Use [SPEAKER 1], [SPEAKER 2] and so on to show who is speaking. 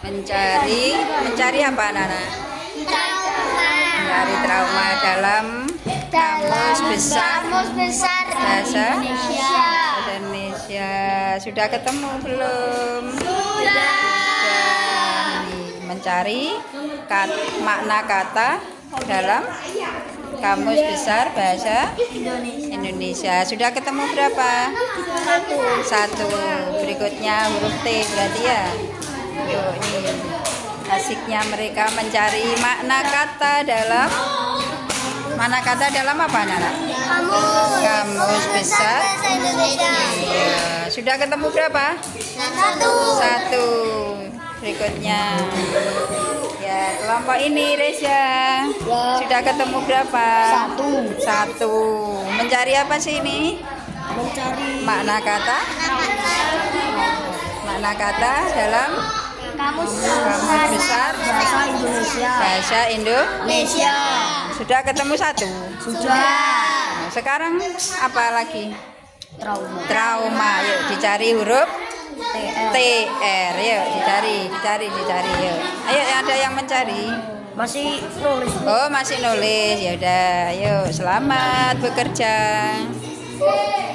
[SPEAKER 1] Mencari apa, Nana? Mencari trauma dalam Kamus Besar Bahasa Indonesia. Sudah ketemu belum? Sudah. Mencari makna kata dalam Kamus Besar Bahasa Indonesia. Sudah ketemu berapa? Satu. Berikutnya huruf T berarti ya. Yuk, ini asiknya mereka mencari makna kata dalam apa, Nana? Kamus Besar
[SPEAKER 2] Indonesia.
[SPEAKER 1] Iya. Sudah ketemu berapa? Satu. Berikutnya ya kelompok ini, Reza. Sudah ketemu berapa? Satu. Mencari apa sih ini?
[SPEAKER 2] Mencari
[SPEAKER 1] Makna kata dalam
[SPEAKER 2] Kamus
[SPEAKER 1] Besar Bahasa Indonesia. Sudah ketemu satu?
[SPEAKER 2] Sudah.
[SPEAKER 1] Sekarang apa lagi?
[SPEAKER 2] Trauma.
[SPEAKER 1] Yuk dicari huruf TR. Yuk dicari yuk. Ayo, ada yang mencari?
[SPEAKER 2] Masih nulis.
[SPEAKER 1] Oh, masih nulis. Ya udah, yuk selamat bekerja.